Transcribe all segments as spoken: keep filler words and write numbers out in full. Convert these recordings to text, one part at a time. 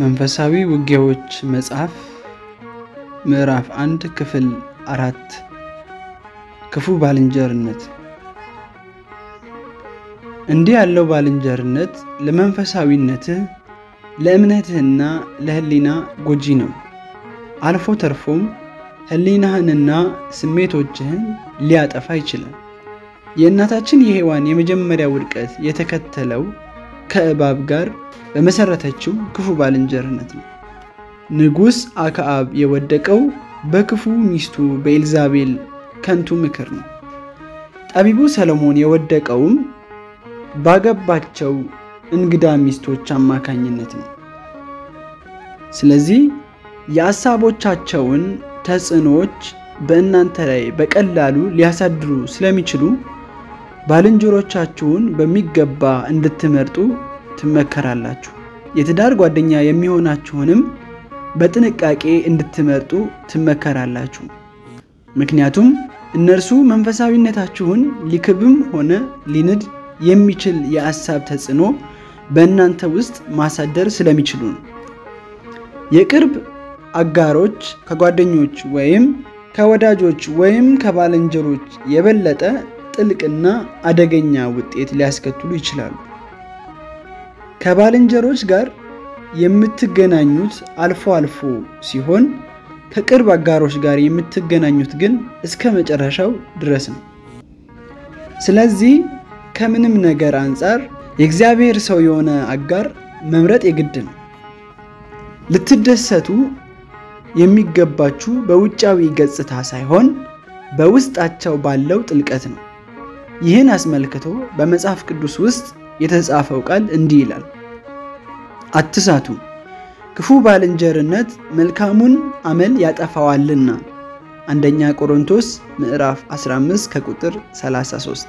መንፈሳዊ ውጊያዎች መጽሐፍ ምዕራፍ አንድ ክፍል አራት ክፉ ባልንጀርነት። እንዲህ ያለው ባልንጀርነት ለመንፈሳዊነትህ ለእምነትህና ለህሊና ጎጂ ነው። አልፎ ተርፎም ህሊናህንና ስሜቶችህን ሊያጠፋ ይችላል። የእናታችን የሔዋን የመጀመሪያ ውድቀት የተከተለው ከእባብ ጋር በመሰረተችው ክፉ ባልንጀርነት ነው። ንጉስ አክዓብ የወደቀው በክፉ ሚስቱ በኤልዛቤል ከንቱ ምክር ነው። ጠቢቡ ሰሎሞን የወደቀውም ባገባቸው እንግዳ ሚስቶች አማካኝነት ነው። ስለዚህ የሐሳቦቻቸውን ተጽዕኖዎች በእናንተ ላይ በቀላሉ ሊያሳድሩ ስለሚችሉ ባልንጀሮቻችሁን በሚገባ እንድትመርጡ ትመከራላችሁ። የትዳር ጓደኛ የሚሆናችሁንም በጥንቃቄ እንድትመርጡ ትመከራላችሁ። ምክንያቱም እነርሱ መንፈሳዊነታችሁን ሊክብም ሆነ ሊንድ የሚችል የሐሳብ ተጽዕኖ በእናንተ ውስጥ ማሳደር ስለሚችሉ ነው። የቅርብ አጋሮች ከጓደኞች ወይም ከወዳጆች ወይም ከባልንጀሮች የበለጠ ጥልቅና አደገኛ ውጤት ሊያስከትሉ ይችላሉ። ከባልንጀሮች ጋር የምትገናኙት አልፎ አልፎ ሲሆን ከቅርብ አጋሮች ጋር የምትገናኙት ግን እስከ መጨረሻው ድረስ ነው። ስለዚህ ከምንም ነገር አንፃር የእግዚአብሔር ሰው የሆነ አጋር መምረጥ የግድ ነው። ልትደሰቱ የሚገባችሁ በውጫዊ ገጽታ ሳይሆን በውስጣቸው ባለው ጥልቀት ነው። ይህን አስመልክቶ በመጽሐፍ ቅዱስ ውስጥ የተጻፈው ቃል እንዲህ ይላል፣ አትሳቱ፣ ክፉ ባልንጀርነት መልካሙን አመል ያጠፋዋልና። አንደኛ ቆሮንቶስ ምዕራፍ አስራ አምስት ከቁጥር ሰላሳ ሶስት።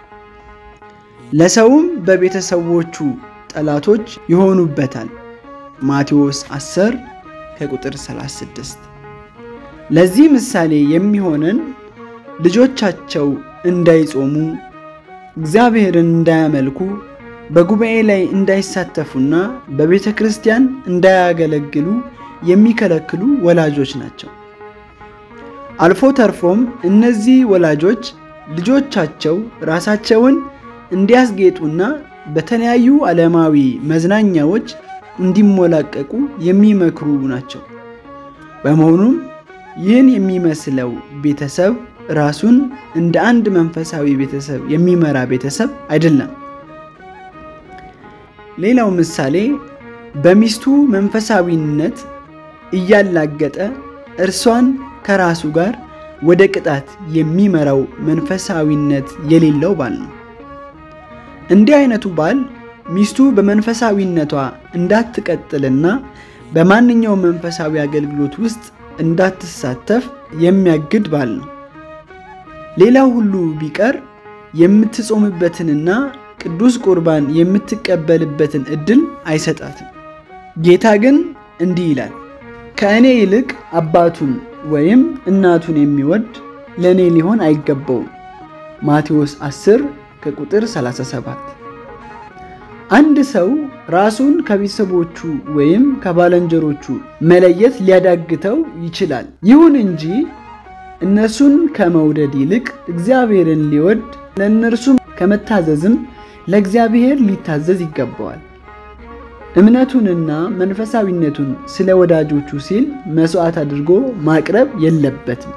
ለሰውም በቤተሰቦቹ ጠላቶች ይሆኑበታል። ማቴዎስ አስር ከቁጥር ሰላሳ ስድስት። ለዚህ ምሳሌ የሚሆነን ልጆቻቸው እንዳይጾሙ፣ እግዚአብሔርን እንዳያመልኩ፣ በጉባኤ ላይ እንዳይሳተፉና በቤተ ክርስቲያን እንዳያገለግሉ የሚከለክሉ ወላጆች ናቸው። አልፎ ተርፎም እነዚህ ወላጆች ልጆቻቸው ራሳቸውን እንዲያስጌጡና በተለያዩ ዓለማዊ መዝናኛዎች እንዲሞላቀቁ የሚመክሩ ናቸው። በመሆኑም ይህን የሚመስለው ቤተሰብ ራሱን እንደ አንድ መንፈሳዊ ቤተሰብ የሚመራ ቤተሰብ አይደለም። ሌላው ምሳሌ በሚስቱ መንፈሳዊነት እያላገጠ እርሷን ከራሱ ጋር ወደ ቅጣት የሚመራው መንፈሳዊነት የሌለው ባል ነው። እንዲህ አይነቱ ባል ሚስቱ በመንፈሳዊነቷ እንዳትቀጥልና በማንኛውም መንፈሳዊ አገልግሎት ውስጥ እንዳትሳተፍ የሚያግድ ባል ነው። ሌላው ሁሉ ቢቀር የምትጾምበትንና ቅዱስ ቁርባን የምትቀበልበትን እድል አይሰጣትም። ጌታ ግን እንዲህ ይላል፣ ከእኔ ይልቅ አባቱን ወይም እናቱን የሚወድ ለእኔ ሊሆን አይገባውም። ማቴዎስ አስር ከቁጥር ሰላሳ ሰባት። አንድ ሰው ራሱን ከቤተሰቦቹ ወይም ከባልንጀሮቹ መለየት ሊያዳግተው ይችላል። ይሁን እንጂ እነሱን ከመውደድ ይልቅ እግዚአብሔርን ሊወድ ለእነርሱም ከመታዘዝም ለእግዚአብሔር ሊታዘዝ ይገባዋል። እምነቱንና መንፈሳዊነቱን ስለ ወዳጆቹ ሲል መስዋዕት አድርጎ ማቅረብ የለበትም።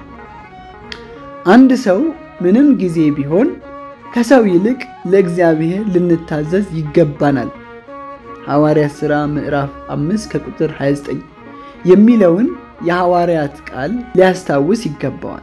አንድ ሰው ምንም ጊዜ ቢሆን ከሰው ይልቅ ለእግዚአብሔር ልንታዘዝ ይገባናል። ሐዋርያት ሥራ ምዕራፍ አምስት ከቁጥር ሃያ ዘጠኝ የሚለውን የሐዋርያት ቃል ሊያስታውስ ይገባዋል።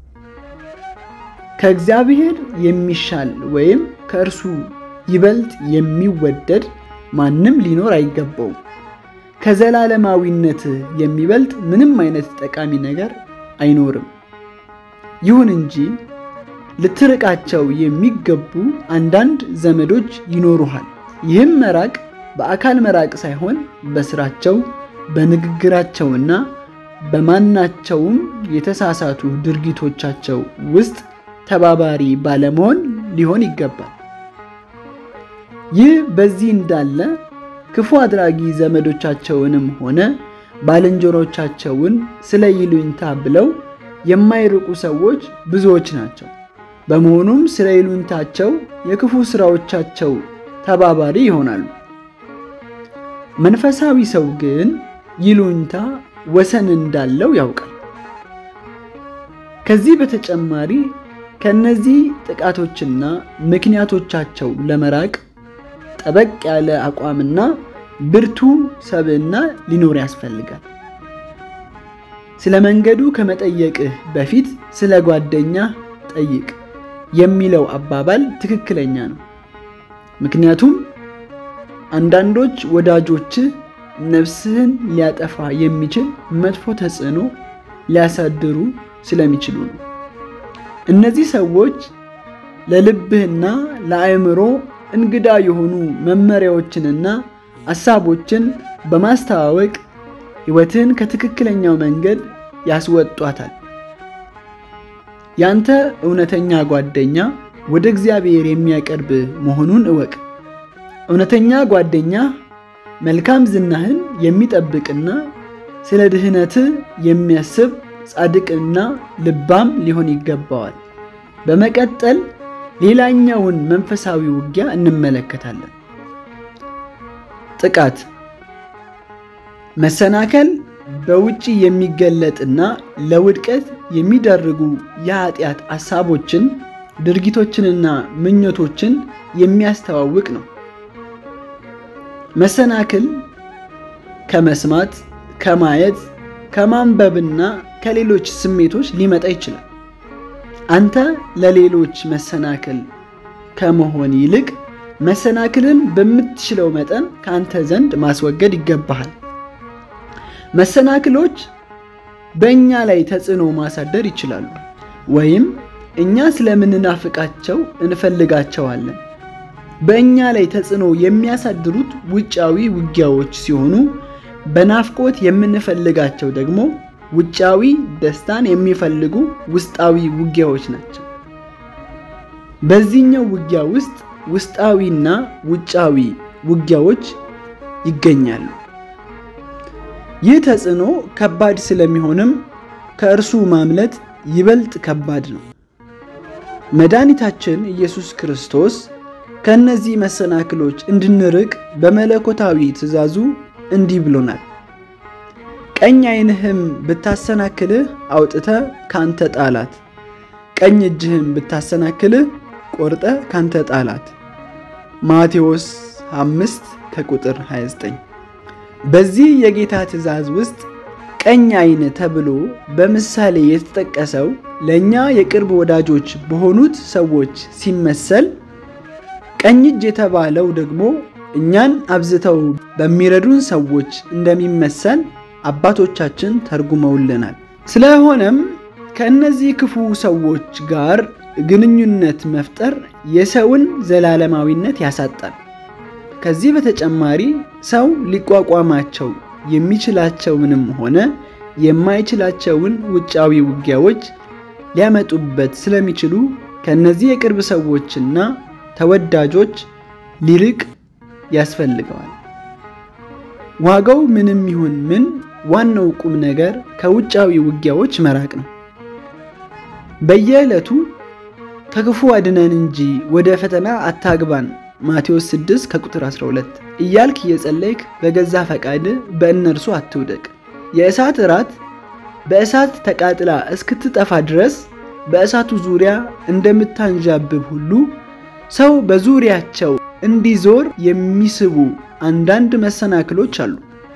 ከእግዚአብሔር የሚሻል ወይም ከእርሱ ይበልጥ የሚወደድ ማንም ሊኖር አይገባውም። ከዘላለማዊነት የሚበልጥ ምንም አይነት ጠቃሚ ነገር አይኖርም። ይሁን እንጂ ልትርቃቸው የሚገቡ አንዳንድ ዘመዶች ይኖሩሃል። ይህም መራቅ በአካል መራቅ ሳይሆን በስራቸው በንግግራቸውና በማናቸውም የተሳሳቱ ድርጊቶቻቸው ውስጥ ተባባሪ ባለመሆን ሊሆን ይገባል። ይህ በዚህ እንዳለ ክፉ አድራጊ ዘመዶቻቸውንም ሆነ ባልንጀሮቻቸውን ስለ ይሉኝታ ብለው የማይርቁ ሰዎች ብዙዎች ናቸው። በመሆኑም ስለ ይሉኝታቸው የክፉ ስራዎቻቸው ተባባሪ ይሆናሉ። መንፈሳዊ ሰው ግን ይሉኝታ ወሰን እንዳለው ያውቃል። ከዚህ በተጨማሪ ከነዚህ ጥቃቶችና ምክንያቶቻቸው ለመራቅ ጠበቅ ያለ አቋምና ብርቱ ሰብዕና ሊኖር ያስፈልጋል። ስለ መንገዱ ከመጠየቅህ በፊት ስለ ጓደኛ ጠይቅ የሚለው አባባል ትክክለኛ ነው። ምክንያቱም አንዳንዶች ወዳጆች ነፍስህን ሊያጠፋ የሚችል መጥፎ ተጽዕኖ ሊያሳድሩ ስለሚችሉ ነው። እነዚህ ሰዎች ለልብህና ለአእምሮ እንግዳ የሆኑ መመሪያዎችንና ሐሳቦችን በማስተዋወቅ ሕይወትን ከትክክለኛው መንገድ ያስወጧታል። ያንተ እውነተኛ ጓደኛ ወደ እግዚአብሔር የሚያቀርብ መሆኑን እወቅ። እውነተኛ ጓደኛ መልካም ዝናህን የሚጠብቅና ስለ ድህነትህ የሚያስብ ጻድቅና ልባም ሊሆን ይገባዋል። በመቀጠል ሌላኛውን መንፈሳዊ ውጊያ እንመለከታለን። ጥቃት። መሰናከል በውጪ የሚገለጥና ለውድቀት የሚዳርጉ የኃጢአት ሐሳቦችን፣ ድርጊቶችንና ምኞቶችን የሚያስተዋውቅ ነው። መሰናክል ከመስማት፣ ከማየት፣ ከማንበብና ከሌሎች ስሜቶች ሊመጣ ይችላል። አንተ ለሌሎች መሰናክል ከመሆን ይልቅ መሰናክልን በምትችለው መጠን ካንተ ዘንድ ማስወገድ ይገባሃል። መሰናክሎች በእኛ ላይ ተጽዕኖ ማሳደር ይችላሉ፣ ወይም እኛ ስለምንናፍቃቸው እንፈልጋቸዋለን። በእኛ ላይ ተጽዕኖ የሚያሳድሩት ውጫዊ ውጊያዎች ሲሆኑ በናፍቆት የምንፈልጋቸው ደግሞ ውጫዊ ደስታን የሚፈልጉ ውስጣዊ ውጊያዎች ናቸው። በዚህኛው ውጊያ ውስጥ ውስጣዊና ውጫዊ ውጊያዎች ይገኛሉ። ይህ ተጽዕኖ ከባድ ስለሚሆንም ከእርሱ ማምለጥ ይበልጥ ከባድ ነው። መድኃኒታችን ኢየሱስ ክርስቶስ ከነዚህ መሰናክሎች እንድንርቅ በመለኮታዊ ትእዛዙ እንዲህ ብሎናል። ቀኝ ዓይንህም ብታሰናክልህ አውጥተህ ካንተ ጣላት፣ ቀኝ እጅህም ብታሰናክልህ ቆርጠህ ካንተ ጣላት። ማቴዎስ አምስት ከቁጥር ሃያ ዘጠኝ። በዚህ የጌታ ትእዛዝ ውስጥ ቀኝ ዓይን ተብሎ በምሳሌ የተጠቀሰው ለኛ የቅርብ ወዳጆች በሆኑት ሰዎች ሲመሰል፣ ቀኝ እጅ የተባለው ደግሞ እኛን አብዝተው በሚረዱን ሰዎች እንደሚመሰል አባቶቻችን ተርጉመውልናል። ስለሆነም ከነዚህ ክፉ ሰዎች ጋር ግንኙነት መፍጠር የሰውን ዘላለማዊነት ያሳጣል። ከዚህ በተጨማሪ ሰው ሊቋቋማቸው የሚችላቸውንም ሆነ የማይችላቸውን ውጫዊ ውጊያዎች ሊያመጡበት ስለሚችሉ ከነዚህ የቅርብ ሰዎችና ተወዳጆች ሊርቅ ያስፈልገዋል። ዋጋው ምንም ይሁን ምን ዋናው ቁም ነገር ከውጫዊ ውጊያዎች መራቅ ነው። በየዕለቱ ከክፉ አድነን እንጂ ወደ ፈተና አታግባን ማቴዎስ ስድስት ከቁጥር አስራ ሁለት እያልክ የጸለይክ በገዛ ፈቃድ በእነርሱ አትውደቅ። የእሳት እራት በእሳት ተቃጥላ እስክትጠፋ ድረስ በእሳቱ ዙሪያ እንደምታንዣብብ ሁሉ ሰው በዙሪያቸው እንዲዞር የሚስቡ አንዳንድ መሰናክሎች አሉ።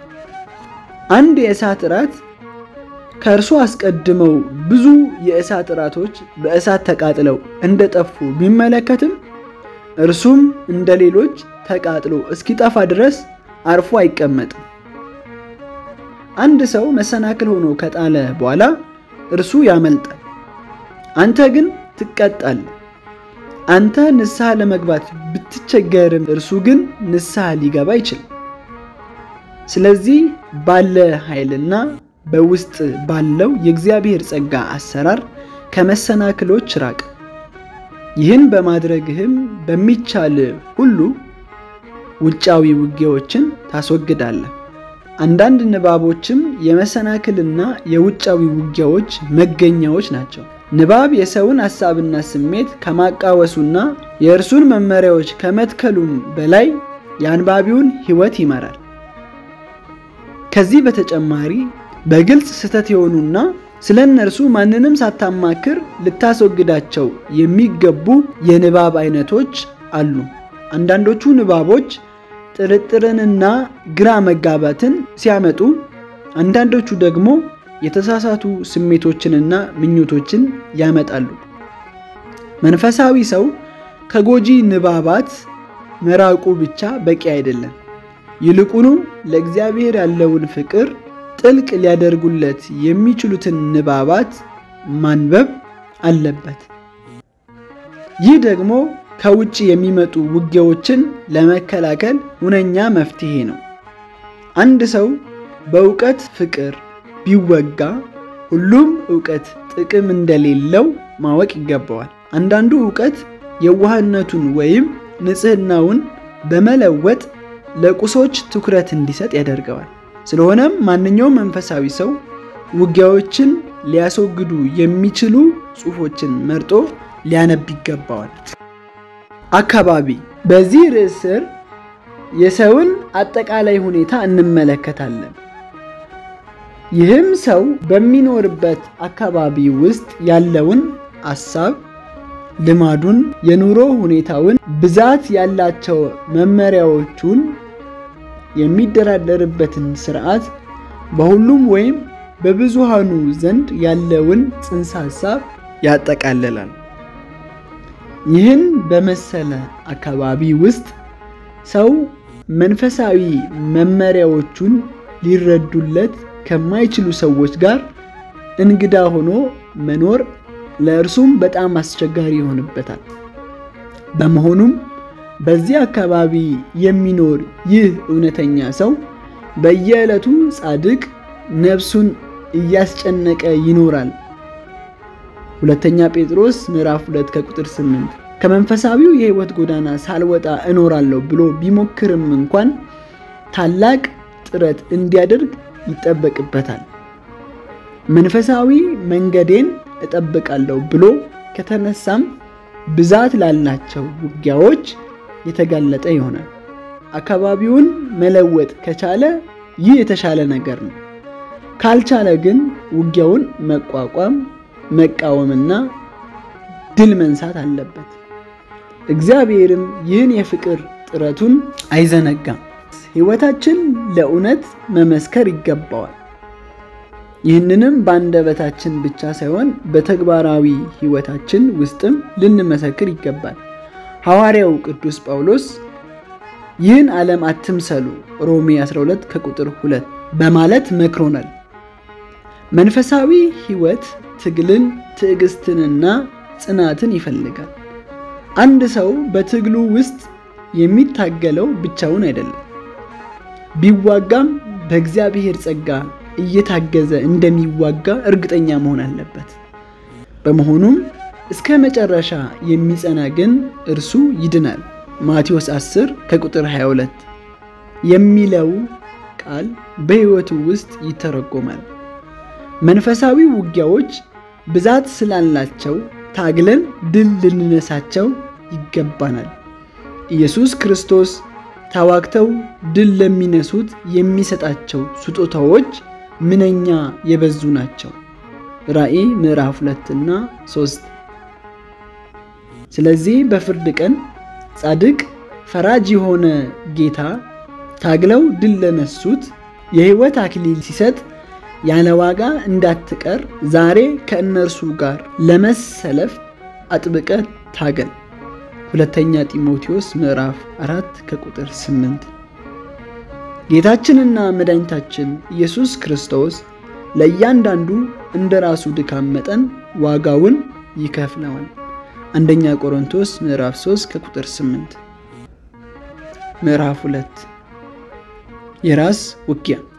አንድ የእሳት እራት ከእርሱ አስቀድመው ብዙ የእሳት እራቶች በእሳት ተቃጥለው እንደጠፉ ቢመለከትም እርሱም እንደሌሎች ተቃጥሎ እስኪጠፋ ድረስ አርፎ አይቀመጥም። አንድ ሰው መሰናክል ሆኖ ከጣለ በኋላ እርሱ ያመልጣል፣ አንተ ግን ትቀጣለህ። አንተ ንስሐ ለመግባት ብትቸገርም እርሱ ግን ንስሐ ሊገባ ይችላል። ስለዚህ ባለ ኃይልና በውስጥ ባለው የእግዚአብሔር ጸጋ አሰራር ከመሰናክሎች ራቅ። ይህን በማድረግህም በሚቻል ሁሉ ውጫዊ ውጊያዎችን ታስወግዳለህ። አንዳንድ ንባቦችም የመሰናክልና የውጫዊ ውጊያዎች መገኛዎች ናቸው። ንባብ የሰውን ሐሳብና ስሜት ከማቃወሱና የእርሱን መመሪያዎች ከመትከሉም በላይ የአንባቢውን ሕይወት ይመራል። ከዚህ በተጨማሪ በግልጽ ስህተት የሆኑና ስለ እነርሱ ማንንም ሳታማክር ልታስወግዳቸው የሚገቡ የንባብ አይነቶች አሉ። አንዳንዶቹ ንባቦች ጥርጥርንና ግራ መጋባትን ሲያመጡ፣ አንዳንዶቹ ደግሞ የተሳሳቱ ስሜቶችንና ምኞቶችን ያመጣሉ። መንፈሳዊ ሰው ከጎጂ ንባባት መራቁ ብቻ በቂ አይደለም። ይልቁኑ ለእግዚአብሔር ያለውን ፍቅር ጥልቅ ሊያደርጉለት የሚችሉትን ንባባት ማንበብ አለበት። ይህ ደግሞ ከውጭ የሚመጡ ውጊያዎችን ለመከላከል ሁነኛ መፍትሄ ነው። አንድ ሰው በእውቀት ፍቅር ቢወጋ ሁሉም ዕውቀት ጥቅም እንደሌለው ማወቅ ይገባዋል። አንዳንዱ ዕውቀት የዋህነቱን ወይም ንጽህናውን በመለወጥ ለቁሶች ትኩረት እንዲሰጥ ያደርገዋል። ስለሆነም ማንኛውም መንፈሳዊ ሰው ውጊያዎችን ሊያስወግዱ የሚችሉ ጽሑፎችን መርጦ ሊያነብ ይገባዋል። አካባቢ በዚህ ርዕስ ስር የሰውን አጠቃላይ ሁኔታ እንመለከታለን። ይህም ሰው በሚኖርበት አካባቢ ውስጥ ያለውን ሐሳብ፣ ልማዱን፣ የኑሮ ሁኔታውን፣ ብዛት ያላቸው መመሪያዎቹን፣ የሚደራደርበትን ሥርዓት፣ በሁሉም ወይም በብዙሃኑ ዘንድ ያለውን ጽንሰ ሐሳብ ያጠቃልላል። ይህን በመሰለ አካባቢ ውስጥ ሰው መንፈሳዊ መመሪያዎቹን ሊረዱለት ከማይችሉ ሰዎች ጋር እንግዳ ሆኖ መኖር ለእርሱም በጣም አስቸጋሪ ይሆንበታል። በመሆኑም በዚህ አካባቢ የሚኖር ይህ እውነተኛ ሰው በየዕለቱ ጻድቅ ነፍሱን እያስጨነቀ ይኖራል። ሁለተኛ ጴጥሮስ ምዕራፍ ሁለት ከቁጥር ስምንት ከመንፈሳዊው የሕይወት ጎዳና ሳልወጣ እኖራለሁ ብሎ ቢሞክርም እንኳን ታላቅ ጥረት እንዲያደርግ ይጠበቅበታል። መንፈሳዊ መንገዴን እጠብቃለሁ ብሎ ከተነሳም ብዛት ላላቸው ውጊያዎች የተጋለጠ ይሆናል። አካባቢውን መለወጥ ከቻለ ይህ የተሻለ ነገር ነው። ካልቻለ ግን ውጊያውን መቋቋም፣ መቃወምና ድል መንሳት አለበት። እግዚአብሔርም ይህን የፍቅር ጥረቱን አይዘነጋም። ሕይወታችን ለእውነት መመስከር ይገባዋል። ይህንንም በአንደበታችን ብቻ ሳይሆን በተግባራዊ ሕይወታችን ውስጥም ልንመሰክር ይገባል። ሐዋርያው ቅዱስ ጳውሎስ ይህን ዓለም አትምሰሉ ሮሜ አስራ ሁለት ከቁጥር ሁለት በማለት መክሮናል። መንፈሳዊ ሕይወት ትግልን፣ ትዕግስትንና ጽናትን ይፈልጋል። አንድ ሰው በትግሉ ውስጥ የሚታገለው ብቻውን አይደለም። ቢዋጋም በእግዚአብሔር ጸጋ እየታገዘ እንደሚዋጋ እርግጠኛ መሆን አለበት። በመሆኑም እስከ መጨረሻ የሚጸና ግን እርሱ ይድናል። ማቴዎስ አስር ከቁጥር ሃያ ሁለት የሚለው ቃል በሕይወቱ ውስጥ ይተረጎማል። መንፈሳዊ ውጊያዎች ብዛት ስላላቸው ታግለን ድል ልንነሳቸው ይገባናል። ኢየሱስ ክርስቶስ ተዋግተው ድል ለሚነሱት የሚሰጣቸው ስጦታዎች ምንኛ የበዙ ናቸው። ራእይ ምዕራፍ ሁለት እና ሶስት። ስለዚህ በፍርድ ቀን ጻድቅ ፈራጅ የሆነ ጌታ ታግለው ድል ለነሱት የሕይወት አክሊል ሲሰጥ ያለ ዋጋ እንዳትቀር ዛሬ ከእነርሱ ጋር ለመሰለፍ አጥብቀ ታገል። ሁለተኛ ጢሞቴዎስ ምዕራፍ አራት ከቁጥር ስምንት። ጌታችንና መድኃኒታችን ኢየሱስ ክርስቶስ ለእያንዳንዱ እንደራሱ ድካም መጠን ዋጋውን ይከፍለዋል። አንደኛ ቆሮንቶስ ምዕራፍ ሶስት ከቁጥር ስምንት። ምዕራፍ ሁለት የራስ ውጊያ